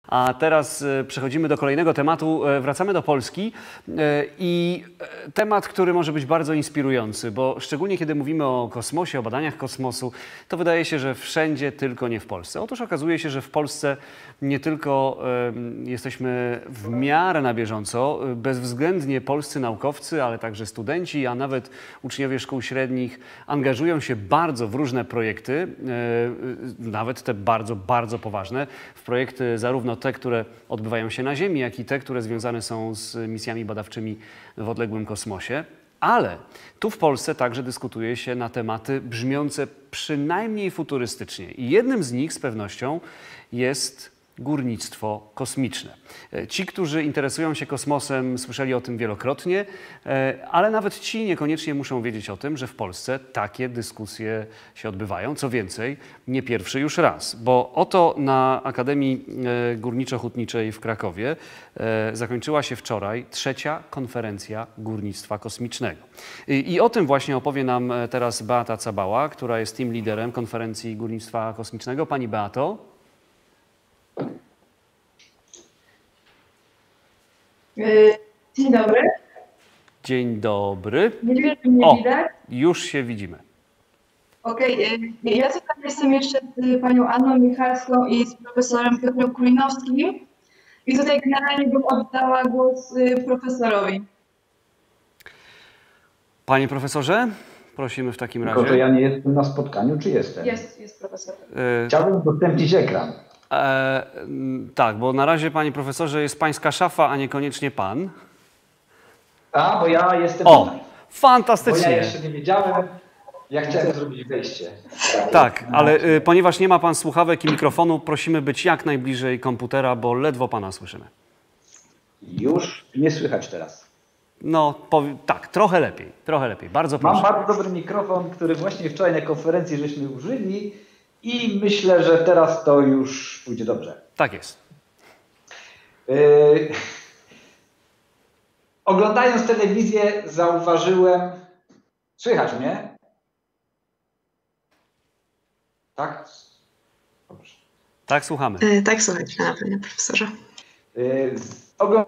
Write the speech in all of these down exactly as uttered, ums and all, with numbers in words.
A teraz przechodzimy do kolejnego tematu. Wracamy do Polski i temat, który może być bardzo inspirujący, bo szczególnie kiedy mówimy o kosmosie, o badaniach kosmosu, to wydaje się, że wszędzie, tylko nie w Polsce. Otóż okazuje się, że w Polsce nie tylko jesteśmy w miarę na bieżąco, bezwzględnie polscy naukowcy, ale także studenci, a nawet uczniowie szkół średnich angażują się bardzo w różne projekty, nawet te bardzo, bardzo poważne, w projekty zarówno te, które odbywają się na Ziemi, jak i te, które związane są z misjami badawczymi w odległym kosmosie. Ale tu w Polsce także dyskutuje się na tematy brzmiące przynajmniej futurystycznie. I jednym z nich z pewnością jest górnictwo kosmiczne. Ci, którzy interesują się kosmosem, słyszeli o tym wielokrotnie, ale nawet ci niekoniecznie muszą wiedzieć o tym, że w Polsce takie dyskusje się odbywają. Co więcej, nie pierwszy już raz, bo oto na Akademii Górniczo-Hutniczej w Krakowie zakończyła się wczoraj trzecia konferencja górnictwa kosmicznego. I, i o tym właśnie opowie nam teraz Beata Cabała, która jest team liderem konferencji górnictwa kosmicznego. Pani Beato. Dzień dobry. Dzień dobry. Nie wiem, czy mnie o, widać. Już się widzimy. Okej, okay. Ja tutaj jestem jeszcze z panią Anną Michalską i z profesorem Piotrem Kulinowskim. I tutaj generalnie bym oddała głos profesorowi. Panie profesorze, prosimy w takim razie. Tylko, że ja nie jestem na spotkaniu, czy jestem? Jest, jest profesor. Chciałbym udostępnić ekran. E, tak, bo na razie, panie profesorze, jest pańska szafa, a niekoniecznie pan. A, bo ja jestem O, tutaj. fantastycznie. Bo ja jeszcze nie wiedziałem, ja chciałem zrobić wejście. Tak, ale y, ponieważ nie ma pan słuchawek i mikrofonu, prosimy być jak najbliżej komputera, bo ledwo pana słyszymy. Już nie słychać teraz. No, tak, trochę lepiej, trochę lepiej. Bardzo proszę. Mam bardzo dobry mikrofon, który właśnie wczoraj na konferencji żeśmy użyli i myślę, że teraz to już pójdzie dobrze. Tak jest. Yy... Oglądając telewizję zauważyłem... Słychać mnie? Tak? Dobrze. Tak, słuchamy. Yy, tak, słuchać, panie profesorze. Yy, ogląd...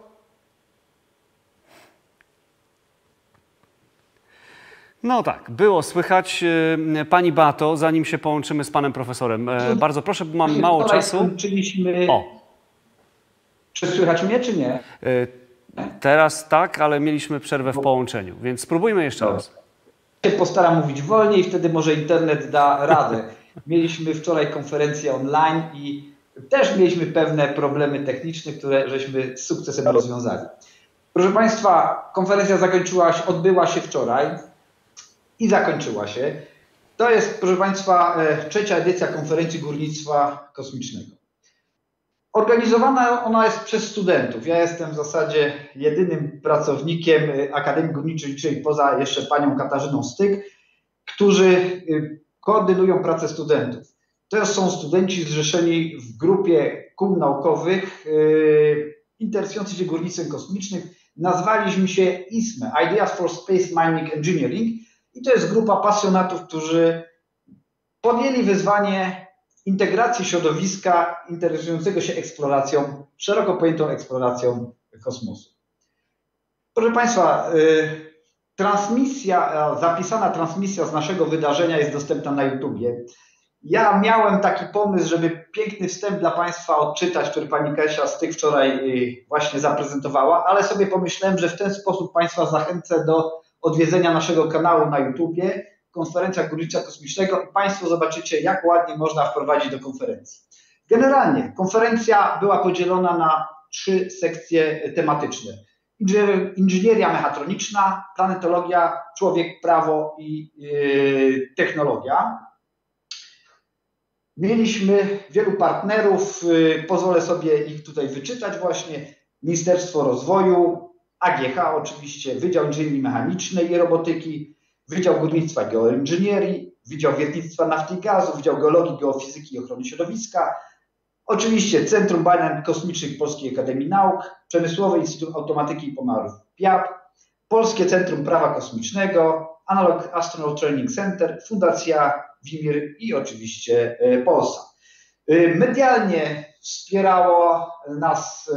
No tak, było słychać. Pani Beato, zanim się połączymy z panem profesorem, bardzo proszę, bo mam mało czasu. Skończyliśmy... O. Czy słychać mnie, czy nie? Teraz tak, ale mieliśmy przerwę w połączeniu, więc spróbujmy jeszcze Dobra. raz. Ja się postaram mówić wolniej, wtedy może internet da radę. Mieliśmy wczoraj konferencję online i też mieliśmy pewne problemy techniczne, które żeśmy z sukcesem rozwiązali. Proszę Państwa, konferencja zakończyła się, odbyła się wczoraj i zakończyła się. To jest, proszę Państwa, trzecia edycja konferencji górnictwa kosmicznego. Organizowana ona jest przez studentów. Ja jestem w zasadzie jedynym pracownikiem Akademii Górniczo-Hutniczej, poza jeszcze panią Katarzyną Styk, którzy koordynują pracę studentów. To są studenci zrzeszeni w grupie kół naukowych yy, interesujących się górnictwem kosmicznym. Nazwaliśmy się I S M E, Ideas for Space Mining Engineering, i to jest grupa pasjonatów, którzy podjęli wyzwanie integracji środowiska interesującego się eksploracją, szeroko pojętą eksploracją kosmosu. Proszę Państwa, transmisja, zapisana transmisja z naszego wydarzenia jest dostępna na YouTubie. Ja miałem taki pomysł, żeby piękny wstęp dla Państwa odczytać, który pani Kasia z tych wczoraj właśnie zaprezentowała, ale sobie pomyślałem, że w ten sposób Państwa zachęcę do odwiedzenia naszego kanału na YouTubie, konferencja górnictwa kosmicznego, i Państwo zobaczycie, jak ładnie można wprowadzić do konferencji. Generalnie konferencja była podzielona na trzy sekcje tematyczne. Inżynieria mechatroniczna, planetologia, człowiek, prawo i yy, technologia. Mieliśmy wielu partnerów, yy, pozwolę sobie ich tutaj wyczytać właśnie. Ministerstwo Rozwoju, A G H oczywiście, Wydział Inżynierii Mechanicznej i Robotyki, Wydział Górnictwa i Geoinżynierii, Wydział Wiertnictwa Nafty i Gazu, Wydział Geologii, Geofizyki i Ochrony Środowiska, oczywiście Centrum Badań Kosmicznych Polskiej Akademii Nauk, Przemysłowy Instytut Automatyki i Pomiarów P I A P, Polskie Centrum Prawa Kosmicznego, Analog Astronaut Training Center, Fundacja W I M I R i oczywiście Polsa. Medialnie wspierało nas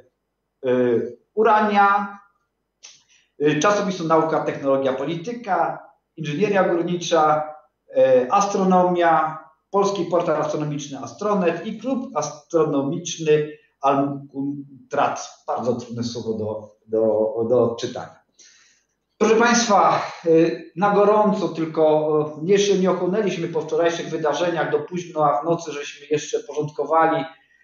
Urania, czasopisu Nauka, Technologia, Polityka, Inżynieria Górnicza, Astronomia, Polski Portal Astronomiczny Astronet i Klub Astronomiczny Almuntrat. Bardzo trudne słowo do, do, do odczytania. Proszę Państwa, na gorąco tylko, jeszcze nie ochłonęliśmy po wczorajszych wydarzeniach, do późno, a w nocy żeśmy jeszcze porządkowali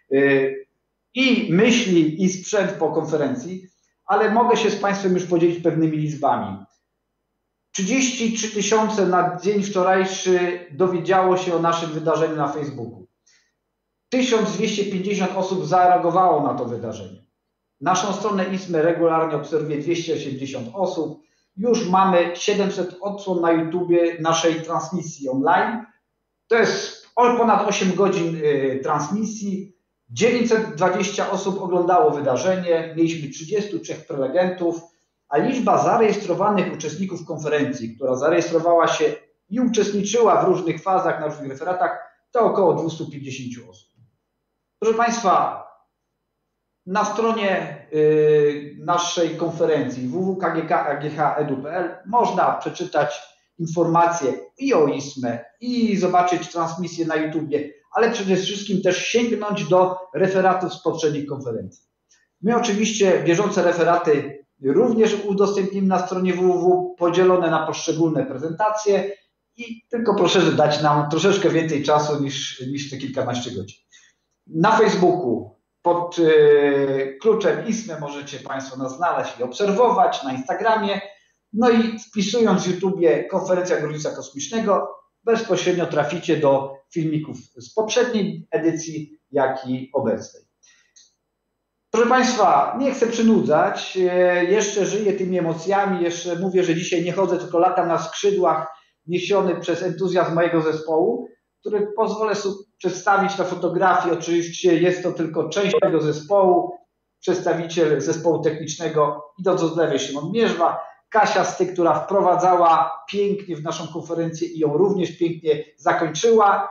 i myśli, i sprzęt po konferencji, ale mogę się z Państwem już podzielić pewnymi liczbami. trzydzieści trzy tysiące na dzień wczorajszy dowiedziało się o naszym wydarzeniu na Facebooku. tysiąc dwieście pięćdziesiąt osób zareagowało na to wydarzenie. Naszą stronę ISME regularnie obserwuje dwieście osiemdziesiąt osób. Już mamy siedemset odsłon na YouTubie naszej transmisji online. To jest ponad osiem godzin transmisji. dziewięćset dwadzieścia osób oglądało wydarzenie. Mieliśmy trzydziestu trzech prelegentów, a liczba zarejestrowanych uczestników konferencji, która zarejestrowała się i uczestniczyła w różnych fazach, na różnych referatach, to około dwieście pięćdziesiąt osób. Proszę Państwa, na stronie y, naszej konferencji w w w kropka k g k a g h edu kropka p l można przeczytać informacje i o ISME, i zobaczyć transmisję na YouTubie, ale przede wszystkim też sięgnąć do referatów z poprzednich konferencji. My oczywiście bieżące referaty również udostępnimy na stronie w w w, podzielone na poszczególne prezentacje i tylko proszę dać nam troszeczkę więcej czasu niż, niż te kilkanaście godzin. Na Facebooku pod y, kluczem ISME możecie Państwo nas znaleźć i obserwować, na Instagramie, no i wpisując w YouTubie Konferencja Górnictwa Kosmicznego bezpośrednio traficie do filmików z poprzedniej edycji, jak i obecnej. Proszę Państwa, nie chcę przynudzać, jeszcze żyję tymi emocjami, jeszcze mówię, że dzisiaj nie chodzę, tylko latam na skrzydłach niesiony przez entuzjazm mojego zespołu, który pozwolę sobie przedstawić na fotografii. Oczywiście jest to tylko część tego zespołu, przedstawiciel zespołu technicznego idąc od lewej Szymon Mierzwa, Kasia Styk, która wprowadzała pięknie w naszą konferencję i ją również pięknie zakończyła,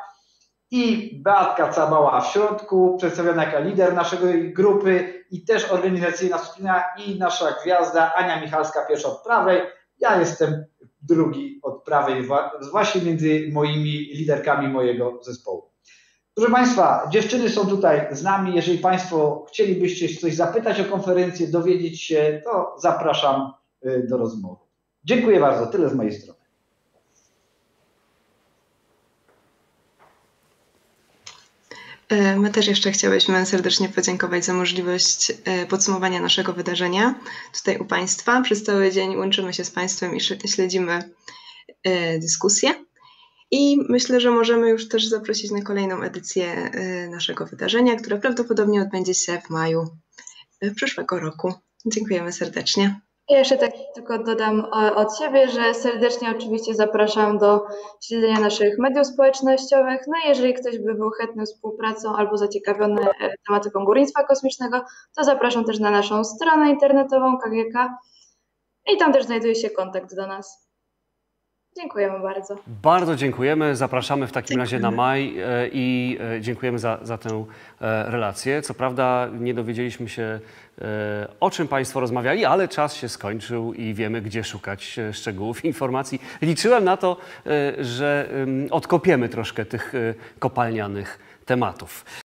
i Beatka Cabała w środku, przedstawiona jako lider naszej grupy i też organizacyjna skupina, i nasza gwiazda Ania Michalska, pierwsza od prawej. Ja jestem drugi od prawej, właśnie między moimi liderkami mojego zespołu. Proszę Państwa, dziewczyny są tutaj z nami. Jeżeli Państwo chcielibyście coś zapytać o konferencję, dowiedzieć się, to zapraszam do rozmowy. Dziękuję bardzo. Tyle z mojej strony. My też jeszcze chciałyśmy serdecznie podziękować za możliwość podsumowania naszego wydarzenia tutaj u Państwa. Przez cały dzień łączymy się z Państwem i śledzimy dyskusję. I myślę, że możemy już też zaprosić na kolejną edycję naszego wydarzenia, które prawdopodobnie odbędzie się w maju przyszłego roku. Dziękujemy serdecznie. Ja jeszcze tak tylko dodam od siebie, że serdecznie oczywiście zapraszam do śledzenia naszych mediów społecznościowych. No i jeżeli ktoś by był chętny współpracą albo zaciekawiony tematyką górnictwa kosmicznego, to zapraszam też na naszą stronę internetową K G K i tam też znajduje się kontakt do nas. Dziękujemy bardzo. Bardzo dziękujemy. Zapraszamy w takim Dziękujemy. razie na maj i dziękujemy za, za tę relację. Co prawda nie dowiedzieliśmy się, o czym Państwo rozmawiali, ale czas się skończył i wiemy, gdzie szukać szczegółów, informacji. Liczyłem na to, że odkopiemy troszkę tych kopalnianych tematów.